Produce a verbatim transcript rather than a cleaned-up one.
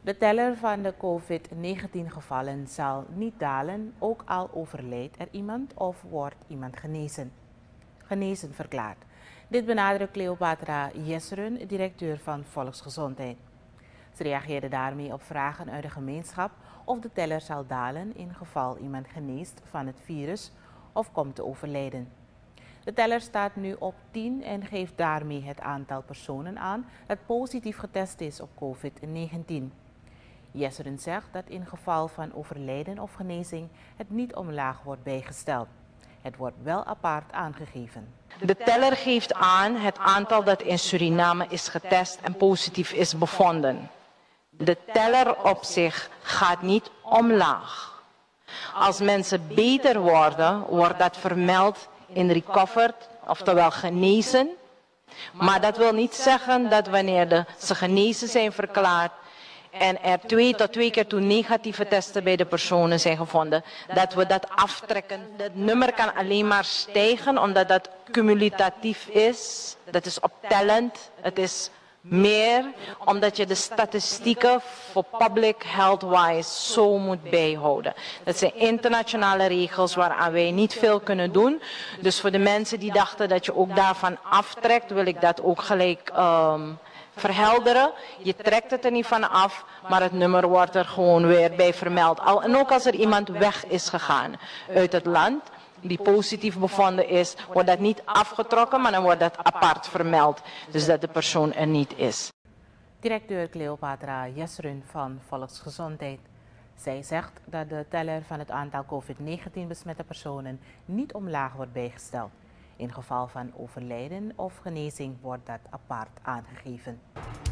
De teller van de COVID negentien gevallen zal niet dalen, ook al overlijdt er iemand of wordt iemand genezen, genezen verklaard. Dit benadrukt Cleopatra Jesrun, directeur van Volksgezondheid. Ze reageerde daarmee op vragen uit de gemeenschap of de teller zal dalen in geval iemand geneest van het virus of komt te overlijden. De teller staat nu op tien en geeft daarmee het aantal personen aan dat positief getest is op COVID negentien. Jesrun zegt dat in geval van overlijden of genezing het niet omlaag wordt bijgesteld. Het wordt wel apart aangegeven. De teller geeft aan het aantal dat in Suriname is getest en positief is bevonden. De teller op zich gaat niet omlaag. Als mensen beter worden, wordt dat vermeld in recovered, oftewel genezen. Maar dat wil niet zeggen dat wanneer de, ze genezen zijn verklaard en er twee tot twee keer toe negatieve testen bij de personen zijn gevonden, dat we dat aftrekken. Het nummer kan alleen maar stijgen omdat dat cumulatief is. Dat is optellend. Het is meer omdat je de statistieken voor public health-wise zo moet bijhouden. Dat zijn internationale regels waaraan wij niet veel kunnen doen. Dus voor de mensen die dachten dat je ook daarvan aftrekt, wil ik dat ook gelijk um, verhelderen. Je trekt het er niet van af, maar het nummer wordt er gewoon weer bij vermeld. Al, en ook als er iemand weg is gegaan uit het land die positief bevonden is, wordt dat niet afgetrokken, maar dan wordt dat apart vermeld. Dus dat de persoon er niet is. Directeur Cleopatra Jesrun van Volksgezondheid. Zij zegt dat de teller van het aantal COVID negentien besmette personen niet omlaag wordt bijgesteld. In geval van overlijden of genezing wordt dat apart aangegeven.